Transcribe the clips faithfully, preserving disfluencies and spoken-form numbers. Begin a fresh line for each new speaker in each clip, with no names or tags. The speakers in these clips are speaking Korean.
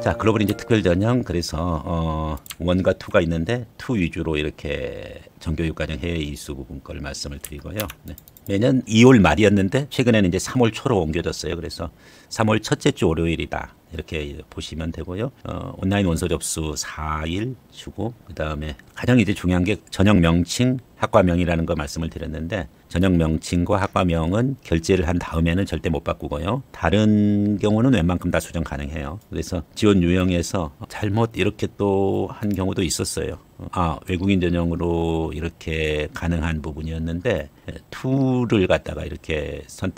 자, 글로벌 인재 특별 전형, 그래서 어, 원과 투가 있는데 투 위주로 이렇게 정교육과정 해외 이수 부분 걸 말씀을 드리고요. 네. 매년 이월 말이었는데 최근에는 이제 삼월 초로 옮겨졌어요. 그래서 삼월 첫째 주 월요일이다 이렇게 보시면 되고요. 어, 온라인 원서 접수 사 일 주고, 그 다음에 가장 이제 중요한 게 전형 명칭, 학과명이라는 거 말씀을 드렸는데, 전형 명칭과 학과명은 결제를 한 다음에는 절대 못 바꾸고요. 다른 경우는 웬만큼 다 수정 가능해요. 그래서 지원 유형에서 잘못 이렇게 또 한 경우도 있었어요. 아, 외국인 전형으로 이렇게 가능한 부분이었는데 투를 갖다가 이렇게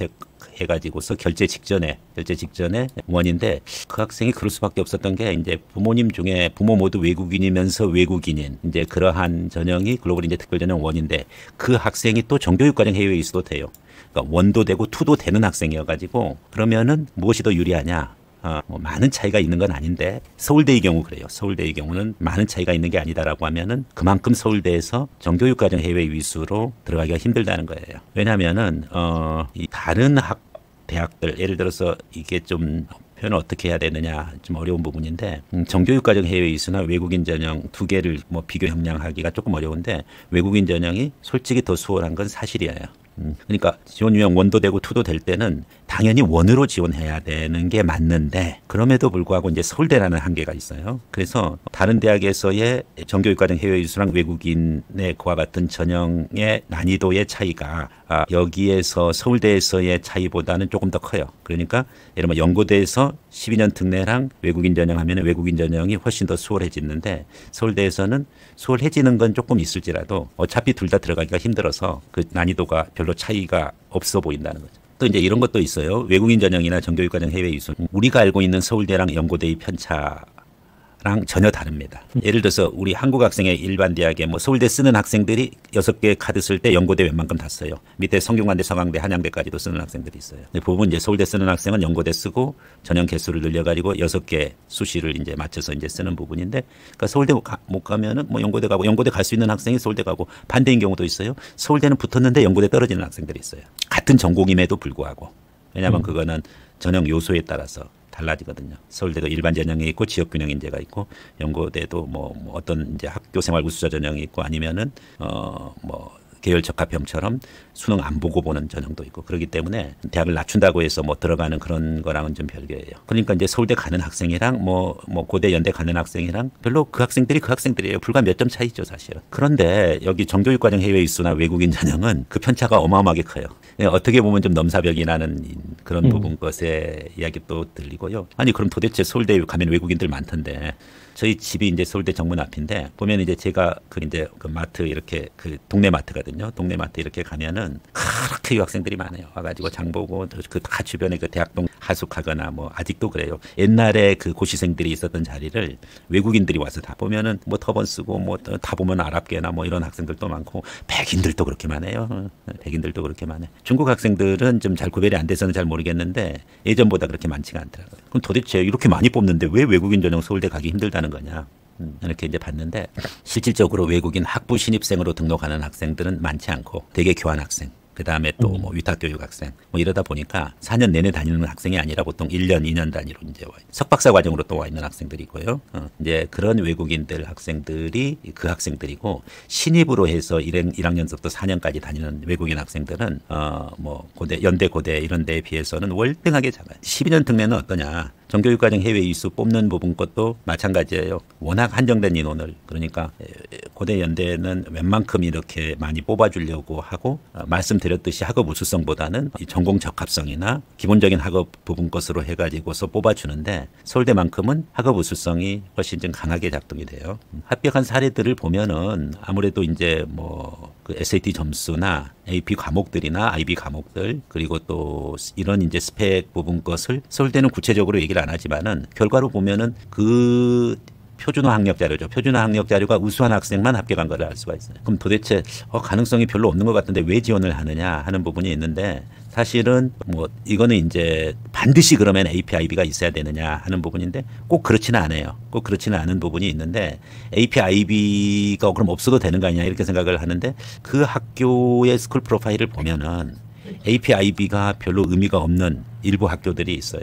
선택해가지고서 결제 직전에 결제 직전에 원인데, 그 학생이 그럴 수밖에 없었던 게 이제 부모님 중에 부모 모두 외국인이면서 외국인인 이제 그러한 전형이 글로벌 인재 특별 전형 원인데, 그 학생이 또 정교육과정 해외에 있어도 돼요. 그러니까 원도 되고 투도 되는 학생이어가지고, 그러면은 무엇이 더 유리하냐? 어, 뭐 많은 차이가 있는 건 아닌데, 서울대의 경우 그래요. 서울대의 경우는 많은 차이가 있는 게 아니다라고 하면은 그만큼 서울대에서 정교육과정 해외 위수로 들어가기가 힘들다는 거예요. 왜냐하면은 어, 이 다른 학 대학들, 예를 들어서 이게 좀 표현을 어떻게 해야 되느냐 좀 어려운 부분인데, 음, 정교육과정 해외 이수나 외국인 전형 두 개를 뭐 비교 형량하기가 조금 어려운데, 외국인 전형이 솔직히 더 수월한 건 사실이에요. 음, 그러니까 지원 유형 원도 되고 투도 될 때는 당연히 원으로 지원해야 되는 게 맞는데, 그럼에도 불구하고 이제 서울대라는 한계가 있어요. 그래서 다른 대학에서의 정교육과정 해외 이수랑 외국인의 그와 같은 전형의 난이도의 차이가 아, 여기에서 서울대에서의 차이보다는 조금 더 커요. 그러니까 예를 들면 연고대에서 십이 년 특례랑 외국인 전형 하면 외국인 전형이 훨씬 더 수월해지는데, 서울대에서는 수월해지는 건 조금 있을지라도 어차피 둘 다 들어가기가 힘들어서 그 난이도가 별로 차이가 없어 보인다는 거죠. 또 이제 이런 것도 있어요. 외국인 전형이나 정교육과정 해외 이수, 우리가 알고 있는 서울대랑 연고대의 편차 랑 전혀 다릅니다. 예를 들어서 우리 한국 학생의 일반 대학에 뭐 서울대 쓰는 학생들이 여섯 개 카드 쓸 때 연고대 웬만큼 다 써요. 밑에 성균관대, 서강대, 한양대까지도 쓰는 학생들이 있어요. 근데 부분 이제 서울대 쓰는 학생은 연고대 쓰고 전형 개수를 늘려가지고 여섯 개 수시를 이제 맞춰서 이제 쓰는 부분인데, 그러니까 서울대 못 가면은 뭐 연고대 가고, 연고대 갈 수 있는 학생이 서울대 가고, 반대인 경우도 있어요. 서울대는 붙었는데 연고대 떨어지는 학생들이 있어요. 같은 전공임에도 불구하고. 왜냐하면 음. 그거는 전형 요소에 따라서 달라지거든요. 서울대도 일반 전형이 있고 지역균형 인재가 있고, 연고대도 뭐, 뭐 어떤 이제 학교 생활 우수자 전형이 있고, 아니면은 어 뭐 계열 적합형처럼 수능 안 보고 보는 전형도 있고, 그렇기 때문에 대학을 낮춘다고 해서 뭐 들어가는 그런 거랑은 좀 별개예요. 그러니까 이제 서울대 가는 학생이랑 뭐, 뭐 고대 연대 가는 학생이랑 별로 그 학생들이 그 학생들이에요. 불과 몇 점 차이죠, 사실은. 그런데 여기 정교육과정 해외 이수나 외국인 전형은 그 편차가 어마어마하게 커요. 어떻게 보면 좀 넘사벽이라는 그런 음. 부분 것에 이야기 또 들리고요. 아니, 그럼 도대체 서울대에 가면 외국인들 많던데, 저희 집이 이제 서울대 정문 앞인데, 보면 이제 제가 그 이제 그 마트 이렇게 그 동네 마트거든요. 동네 마트 이렇게 가면은 그렇게 유학생들이 많아요. 와가지고 장 보고, 그 다 주변에 그 대학동 하숙하거나 뭐 아직도 그래요. 옛날에 그 고시생들이 있었던 자리를 외국인들이 와서 다 보면은 뭐 터번 쓰고 뭐 다 보면 아랍계나 뭐 이런 학생들도 많고, 백인들도 그렇게 많아요. 백인들도 그렇게 많아요. 중국 학생들은 좀 잘 구별이 안 돼서는 잘 모르겠는데 예전보다 그렇게 많지가 않더라고요. 그럼 도대체 이렇게 많이 뽑는데 왜 외국인 전형 서울대 가기 힘들다는 거냐? 음, 이렇게 이제 봤는데, 실질적으로 외국인 학부 신입생으로 등록하는 학생들은 많지 않고 되게 교환 학생, 그 다음에 또 뭐 위탁교육 학생, 뭐 이러다 보니까 사 년 내내 다니는 학생이 아니라 보통 일 년, 이 년 단위로 이제 와, 석박사 과정으로 또 와 있는 학생들이 있고요. 어, 이제 그런 외국인들 학생들이 그 학생들이고, 신입으로 해서 일 학년서부터 사 년까지 다니는 외국인 학생들은 어, 뭐 고대, 연대, 고대 이런 데에 비해서는 월등하게 작아요. 십이 년 특례는 어떠냐? 정교육과정 해외 이수 뽑는 부분 것도 마찬가지예요. 워낙 한정된 인원을, 그러니까 고대 연대는 웬만큼 이렇게 많이 뽑아주려고 하고, 말씀드렸듯이 학업 우수성보다는 이 전공 적합성이나 기본적인 학업 부분 것으로 해가지고서 뽑아주는데, 서울대만큼은 학업 우수성이 훨씬 좀 강하게 작동이 돼요. 합격한 사례들을 보면은 아무래도 이제 뭐 그 에스에이티 점수나 에이피 과목들이나 아이비 과목들, 그리고 또 이런 이제 스펙 부분 것을 서울대는 구체적으로 얘기를 안 하지만은 결과로 보면은 그 표준화 학력 자료죠. 표준화 학력 자료가 우수한 학생만 합격한 걸 알 수가 있어요. 그럼 도대체 어, 가능성이 별로 없는 것 같은데 왜 지원을 하느냐 하는 부분이 있는데, 사실은 뭐 이거는 이제 반드시 그러면 에이피아이비가 있어야 되느냐 하는 부분인데, 꼭 그렇지는 않아요. 꼭 그렇지는 않은 부분이 있는데, 에이피아이비가 그럼 없어도 되는 거 아니냐 이렇게 생각을 하는데, 그 학교의 스쿨 프로파일을 보면은 에이피아이비가 별로 의미가 없는 일부 학교들이 있어요.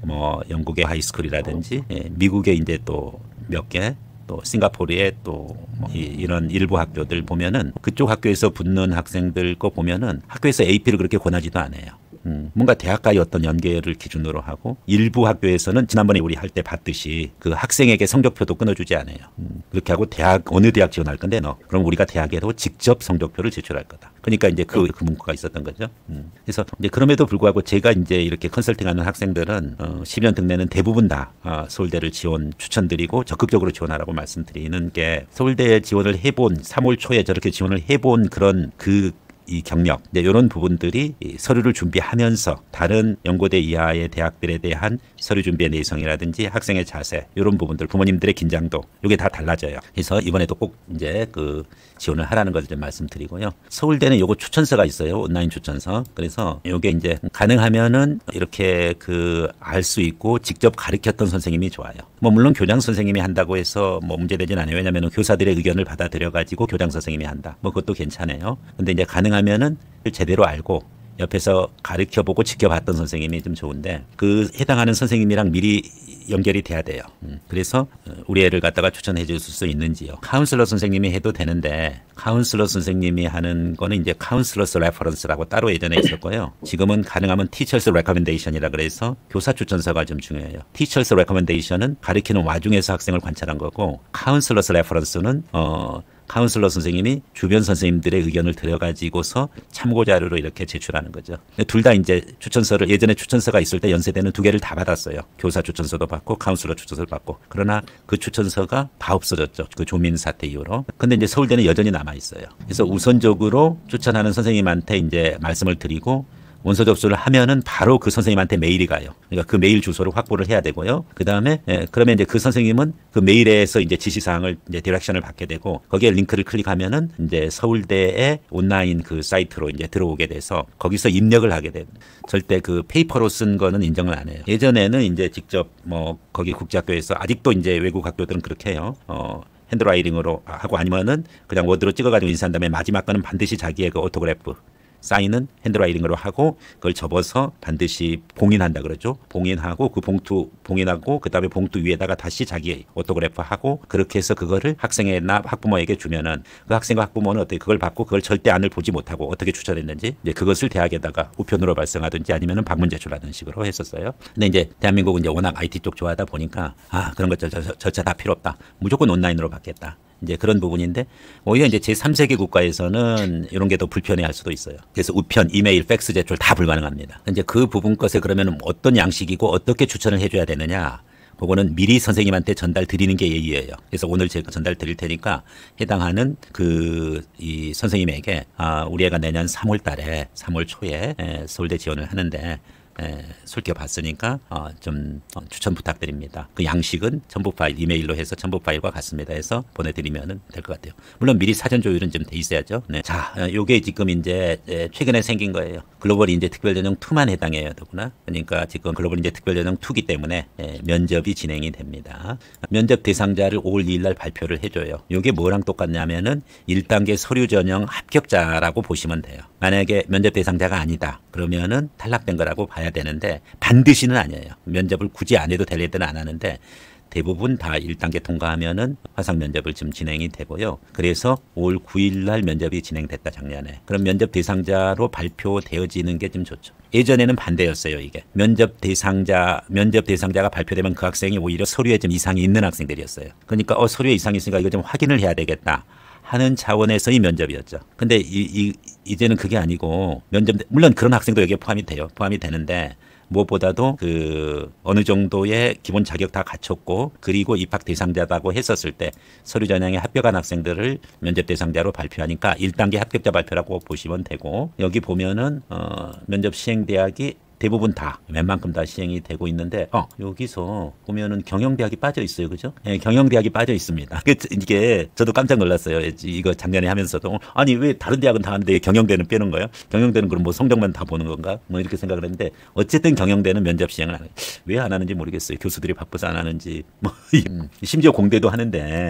뭐 영국의 하이스쿨이라든지 예, 미국의 이제 또 몇 개 또 싱가포르의 또 뭐 이런 일부 학교들 보면은 그쪽 학교에서 붙는 학생들 거 보면은 학교에서 에이피를 그렇게 권하지도 않아요. 음, 뭔가 대학과의 어떤 연계를 기준으로 하고 일부 학교에서는 지난번에 우리 할 때 봤듯이 그 학생에게 성적표도 끊어주지 않아요. 음, 그렇게 하고 대학 어느 대학 지원할 건데 너 그럼 우리가 대학에도 직접 성적표를 제출할 거다. 그러니까 이제 그, 그 문구가 있었던 거죠. 음, 그래서 이제 그럼에도 불구하고 제가 이제 이렇게 컨설팅하는 학생들은 어, 십 년 등내는 대부분 다 어, 서울대를 지원 추천드리고 적극적으로 지원하라고 말씀드리는 게 서울대에 지원을 해본 삼월 초에 저렇게 지원을 해본 그런 그 이 경력, 네, 이런 부분들이 이 서류를 준비하면서 다른 연고대 이하의 대학들에 대한 서류 준비의 내성이라든지 학생의 자세, 이런 부분들, 부모님들의 긴장도, 이게 다 달라져요. 그래서 이번에도 꼭 이제 그 지원을 하라는 것을 좀 말씀드리고요. 서울대는 요거 추천서가 있어요. 온라인 추천서. 그래서 요게 이제 가능하면은 이렇게 그 알 수 있고 직접 가르쳤던 선생님이 좋아요. 뭐 물론 교장 선생님이 한다고 해서 뭐 문제되진 않아요. 왜냐하면 교사들의 의견을 받아들여 가지고 교장 선생님이 한다. 뭐 그것도 괜찮아요. 근데 이제 가능 하면은 제대로 알고 옆에서 가르쳐보고 지켜봤던 선생님이 좀 좋은데 그 해당하는 선생님이랑 미리 연결이 돼야 돼요. 그래서 우리 애를 갖다가 추천해 줄 수 있는지요. 카운슬러 선생님이 해도 되는데 카운슬러 선생님이 하는 거는 이제 카운슬러스 레퍼런스라고 따로 예전에 있었고요. 지금은 가능하면 티처스 레커멘데이션이라 그래서 교사 추천서가 좀 중요해요. 티처스 레커멘데이션은 가르치는 와중에서 학생을 관찰한 거고 카운슬러스 레퍼런스는 어 카운슬러 선생님이 주변 선생님들의 의견을 들여가지고서 참고자료로 이렇게 제출하는 거죠. 둘 다 이제 추천서를 예전에 추천서가 있을 때 연세대는 두 개를 다 받았어요. 교사 추천서도 받고 카운슬러 추천서를 받고. 그러나 그 추천서가 다 없어졌죠. 그 조민 사태 이후로. 근데 이제 서울대는 여전히 남아 있어요. 그래서 우선적으로 추천하는 선생님한테 이제 말씀을 드리고 원서 접수를 하면은 바로 그 선생님한테 메일이 가요. 그러니까 그 메일 주소를 확보를 해야 되고요. 그 다음에 예, 그러면 이제 그 선생님은 그 메일에서 이제 지시사항을 이제 디렉션을 받게 되고 거기에 링크를 클릭하면은 이제 서울대의 온라인 그 사이트로 이제 들어오게 돼서 거기서 입력을 하게 돼요. 절대 그 페이퍼로 쓴 거는 인정을 안 해요. 예전에는 이제 직접 뭐 거기 국제학교에서 아직도 이제 외국 학교들은 그렇게 해요. 어. 핸드라이팅으로 하고 아니면은 그냥 워드로 찍어가지고 인쇄한 다음에 마지막 거는 반드시 자기의 그 오토그래프 사인은 핸드라이팅으로 하고 그걸 접어서 반드시 봉인한다 그러죠. 봉인하고 그 봉투 봉인하고 그다음에 봉투 위에다가 다시 자기 오토그래프 하고 그렇게 해서 그거를 학생이나 학부모에게 주면은 그 학생과 학부모는 어떻게 그걸 받고 그걸 절대 안을 보지 못하고 어떻게 추천했는지 이제 그것을 대학에다가 우편으로 발송하든지 아니면은 방문 제출하는 식으로 했었어요. 근데 이제 대한민국은 이제 워낙 아이티 쪽 좋아하다 보니까 아 그런 것 절차, 절차 다 필요 없다. 무조건 온라인으로 받겠다. 이제 그런 부분인데 오히려 이제 제삼 세계 국가에서는 이런 게 더 불편해할 수도 있어요. 그래서 우편, 이메일, 팩스 제출 다 불가능합니다. 이제 그 부분 것에 그러면 어떤 양식이고 어떻게 추천을 해줘야 되느냐? 그거는 미리 선생님한테 전달 드리는 게 예의예요. 그래서 오늘 제가 전달 드릴 테니까 해당하는 그 이 선생님에게 아 우리 애가 내년 삼월 달에 삼월 초에 에, 서울대 지원을 하는데. 에, 솔겨봤으니까 어, 좀 어, 추천 부탁드립니다. 그 양식은 첨부 파일 이메일로 해서 첨부 파일과 같습니다 해서 보내드리면 될 것 같아요. 물론 미리 사전 조율은 좀 돼 있어야죠. 네. 자, 어, 요게 지금 이제 최근에 생긴 거예요. 글로벌 인재 특별 전형 이만 해당해요, 더구나. 그러니까 지금 글로벌 인재 특별 전형 이기 때문에 에, 면접이 진행이 됩니다. 면접 대상자를 오월 이일 날 발표를 해줘요. 요게 뭐랑 똑같냐면은 일 단계 서류 전형 합격자라고 보시면 돼요. 만약에 면접 대상자가 아니다 그러면은 탈락된 거라고 봐야 되는데 반드시는 아니에요. 면접을 굳이 안 해도 될 애들은 안 하는데 대부분 다 일 단계 통과하면은 화상 면접을 지금 진행이 되고요. 그래서 오월 구일 날 면접이 진행됐다 작년에. 그럼 면접 대상자로 발표되어지는 게 좀 좋죠. 예전에는 반대였어요. 이게 면접 대상자 면접 대상자가 발표되면 그 학생이 오히려 서류에 좀 이상이 있는 학생들이었어요. 그러니까 어 서류에 이상이 있으니까 이거 좀 확인을 해야 되겠다 하는 차원에서의 면접이었죠. 근데 이, 이, 이제는 그게 아니고 면접 물론 그런 학생도 여기에 포함이 돼요. 포함이 되는데 무엇보다도 그 어느 정도의 기본 자격 다 갖췄고 그리고 입학 대상자라고 했었을 때 서류 전형에 합격한 학생들을 면접 대상자로 발표하니까 일 단계 합격자 발표라고 보시면 되고 여기 보면은 어, 면접 시행 대학이 대부분 다 웬만큼 다 시행이 되고 있는데 어 여기서 보면은 경영대학이 빠져 있어요, 그죠? 네, 경영대학이 빠져 있습니다. 이게 저도 깜짝 놀랐어요. 이거 작년에 하면서도 아니 왜 다른 대학은 다 하는데 경영대는 빼는 거예요? 경영대는 그럼 뭐 성적만 다 보는 건가? 뭐 이렇게 생각을 했는데 어쨌든 경영대는 면접 시행을 안 해요. 왜 안 하는지 모르겠어요. 교수들이 바빠서 안 하는지 뭐 심지어 공대도 하는데.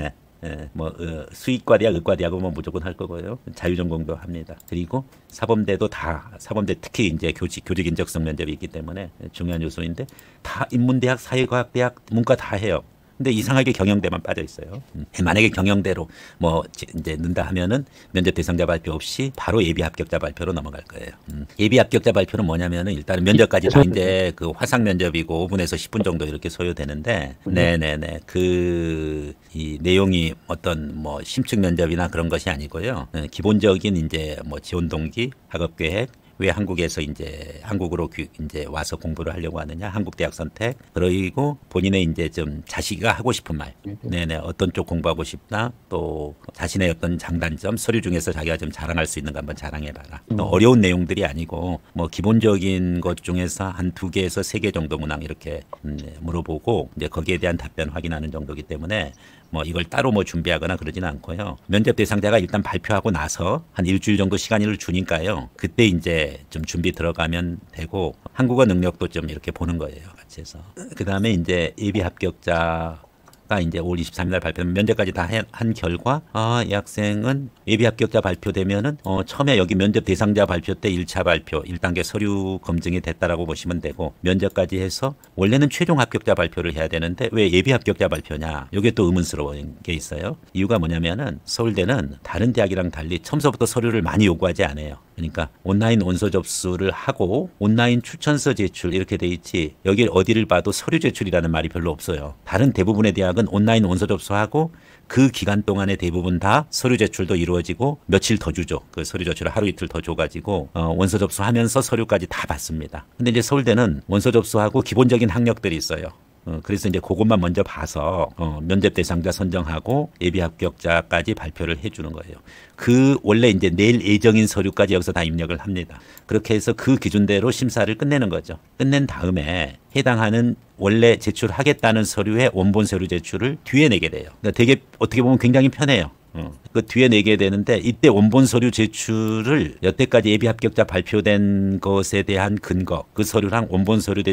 예, 뭐 어, 수의과대학, 의과대학은 뭐 무조건 할 거고요. 자유전공도 합니다. 그리고 사범대도 다 사범대 특히 이제 교직 교직 인적성 면접이 있기 때문에 중요한 요소인데 다 인문대학, 사회과학대학, 문과 다 해요. 근데 이상하게 경영대만 빠져 있어요. 음. 만약에 경영대로 뭐 이제 넣는다 하면은 면접 대상자 발표 없이 바로 예비 합격자 발표로 넘어갈 거예요. 음. 예비 합격자 발표는 뭐냐면은 일단은 면접까지 다 이제 그 화상 면접이고 오 분에서 십 분 정도 이렇게 소요되는데, 네네네 그 이 내용이 어떤 뭐 심층 면접이나 그런 것이 아니고요. 기본적인 이제 뭐 지원 동기, 학업 계획. 왜 한국에서 이제 한국으로 이제 와서 공부를 하려고 하느냐, 한국 대학 선택, 그리고 본인의 이제 좀 자기가 하고 싶은 말, 네네 어떤 쪽 공부하고 싶다, 또 자신의 어떤 장단점, 서류 중에서 자기가 좀 자랑할 수 있는 거 한번 자랑해봐라. 또 어려운 내용들이 아니고 뭐 기본적인 것 중에서 한 두 개에서 세 개 정도 문항 이렇게 물어보고 이제 거기에 대한 답변 확인하는 정도이기 때문에. 뭐 이걸 따로 뭐 준비하거나 그러지는 않고요. 면접 대상자가 일단 발표하고 나서 한 일주일 정도 시간을 주니까요. 그때 이제 좀 준비 들어가면 되고 한국어 능력도 좀 이렇게 보는 거예요. 같이 해서. 그다음에 이제 예비 합격자 가 이제 오월 이십삼일 날 발표 면접까지 다 한 결과 아, 이 학생은 예비 합격자 발표되면은 어, 처음에 여기 면접 대상자 발표 때 일 차 발표 일 단계 서류 검증이 됐다라고 보시면 되고 면접까지 해서 원래는 최종 합격자 발표를 해야 되는데 왜 예비 합격자 발표냐 이게 또 의문스러운 게 있어요. 이유가 뭐냐면은 서울대는 다른 대학이랑 달리 처음서부터 서류를 많이 요구하지 않아요. 그러니까 온라인 원서 접수를 하고 온라인 추천서 제출 이렇게 돼 있지 여기 어디를 봐도 서류 제출이라는 말이 별로 없어요. 다른 대부분의 대학은 온라인 원서 접수하고 그 기간 동안에 대부분 다 서류 제출도 이루어지고 며칠 더 주죠. 그 서류 제출을 하루 이틀 더 줘가지고 어, 원서 접수하면서 서류까지 다 받습니다. 근데 이제 서울대는 원서 접수하고 기본적인 학력들이 있어요. 어, 그래서 이제 그것만 먼저 봐서 어, 면접 대상자 선정하고 예비 합격자까지 발표를 해주는 거예요. 그 원래 이제 내일 예정인 서류까지 여기서 다 입력을 합니다. 그렇게 해서 그 기준대로 심사를 끝내는 거죠. 끝낸 다음에 해당하는 원래 제출하겠다는 서류의 원본 서류 제출을 뒤에 내게 돼요. 그러니까 되게 어떻게 보면 굉장히 편해요. 어. 그 뒤에 내게 되는데 이때 원본 서류 제출을 여태까지 예비 합격자 발표된 것에 대한 근거 그 서류랑 원본 서류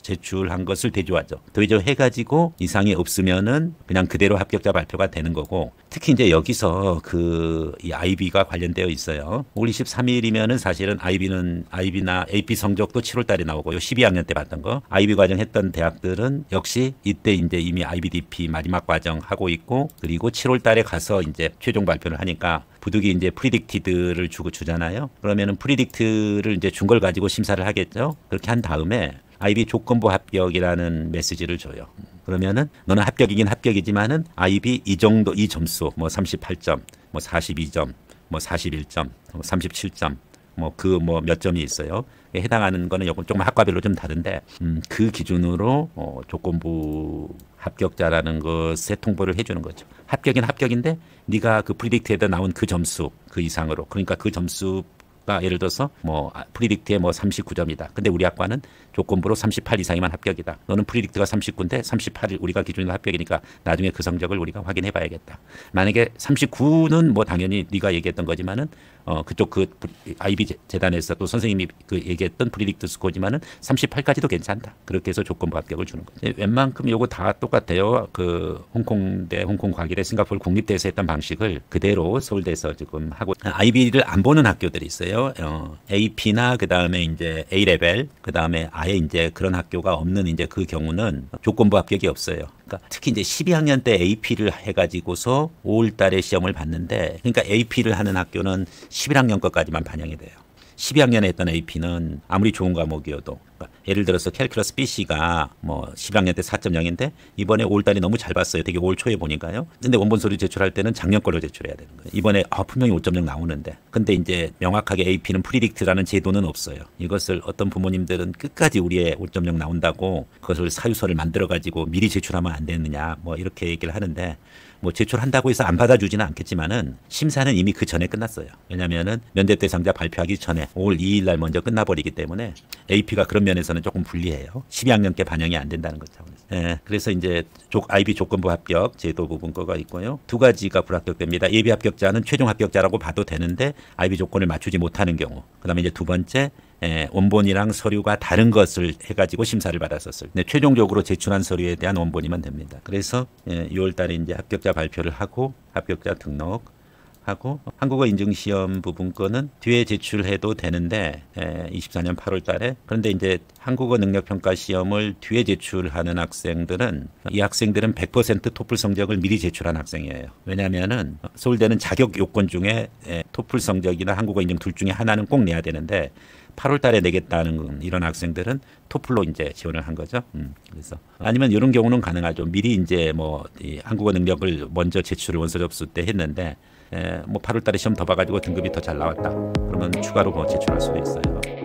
제출한 것을 대조하죠. 대조해가지고 이상이 없으면은 그냥 그대로 합격자 발표가 되는 거고 특히 이제 여기서 그 이 아이비가 관련되어 있어요. 오월 이십삼일이면은 사실은 아이비는 아이비나 에이피 성적도 칠월 달에 나오고요. 십이 학년 때 봤던 거 아이비 과정 했던 대학들은 역시 이때 이제 이미 아이비디피 마지막 과정 하고 있고 그리고 칠월 달에 가서 이제 최종 발표를 하니까 부득이 이제 프리딕티드를 주고 주잖아요. 그러면은 프리딕트를 이제 준 걸 가지고 심사를 하겠죠. 그렇게 한 다음에 아이비 조건부 합격이라는 메시지를 줘요. 그러면은 너는 합격이긴 합격이지만은 아이비 이 정도 이 점수 뭐 삼십팔 점, 뭐 사십이 점, 뭐 사십일 점, 뭐 삼십칠 점, 뭐 그 뭐 몇 점이 있어요. 해당하는 거는 요건 조금 학과별로 좀 다른데 음, 그 기준으로 어, 조건부 합격자라는 것에 통보를 해주는 거죠. 합격인 합격인데 네가 그 프리딕트에다 나온 그 점수 그 이상으로 그러니까 그 점수 예를 들어서 뭐 프리딕트에 뭐 삼십구 점이다. 근데 우리 학과는 조건부로 삼십팔 이상이면 합격이다. 너는 프리딕트가 삼십구인데 삼십팔을 우리가 기준으로 합격이니까 나중에 그 성적을 우리가 확인해 봐야겠다. 만약에 삼십구는 뭐 당연히 네가 얘기했던 거지만은 어 그쪽 그 아이비 재단에서 또 선생님이 그 얘기했던 프리딕트 스코어지만은 삼십팔까지도 괜찮다. 그렇게 해서 조건부 합격을 주는 거죠. 웬만큼 요거 다 똑같아요. 그 홍콩대, 홍콩과기대, 싱가포르 국립대에서 했던 방식을 그대로 서울대에서 지금 하고 아이비를 안 보는 학교들이 있어요. 어, 에이피나 그 다음에 이제 A 레벨, 그 다음에 아예 이제 그런 학교가 없는 이제 그 경우는 조건부 합격이 없어요. 그러니까 특히 이제 십이 학년 때 에이피를 해가지고서 오월 달에 시험을 봤는데, 그러니까 에이피를 하는 학교는 십일 학년 것까지만 반영이 돼요. 십이 학년에 했던 에이피는 아무리 좋은 과목이어도 그러니까 예를 들어서 캘큘러스 비씨가 뭐 십일 학년 때 사 점 영인데 이번에 오월 달에 너무 잘 봤어요. 되게 올 초에 보니까요. 근데 원본 서류 제출할 때는 작년 걸로 제출해야 되는 거예요. 이번에 아, 분명히 오 점 영 나오는데. 근데 이제 명확하게 에이피는 프리딕트라는 제도는 없어요. 이것을 어떤 부모님들은 끝까지 우리의 오 점 영 나온다고 그것을 사유서를 만들어 가지고 미리 제출하면 안 되느냐 뭐 이렇게 얘기를 하는데 뭐 제출한다고 해서 안 받아주지는 않겠지만은 심사는 이미 그 전에 끝났어요. 왜냐면은 면접 대상자 발표하기 전에 오월 이일 날 먼저 끝나버리기 때문에 에이피가 그런 면에서는 조금 불리해요. 십이 학년께 반영이 안 된다는 거죠. 예, 그래서 이제 아이비 조건부 합격 제도 부분 거가 있고요. 두 가지가 불합격됩니다. 예비 합격자는 최종 합격자라고 봐도 되는데 아이비 조건을 맞추지 못하는 경우. 그다음에 이제 두 번째 에, 원본이랑 서류가 다른 것을 해가지고 심사를 받았었어요. 근데 최종적으로 제출한 서류에 대한 원본이면 됩니다. 그래서 예, 유월 달에 이제 합격자 발표를 하고 합격자 등록하고 한국어 인증 시험 부분 거는 뒤에 제출해도 되는데 에, 이십사 년 팔월 달에 그런데 이제 한국어 능력 평가 시험을 뒤에 제출하는 학생들은 이 학생들은 백 퍼센트 토플 성적을 미리 제출한 학생이에요. 왜냐하면은 서울대는 자격 요건 중에 에, 토플 성적이나 한국어 인증 둘 중에 하나는 꼭 내야 되는데 팔월 달에 내겠다는 이런 학생들은 토플로 이제 지원을 한 거죠. 음, 그래서 아니면 이런 경우는 가능하죠. 미리 이제 뭐 이 한국어 능력을 먼저 제출을 원서 접수 때 했는데 에, 뭐 팔월 달에 시험 더 봐가지고 등급이 더 잘 나왔다. 그러면 추가로 뭐 제출할 수도 있어요.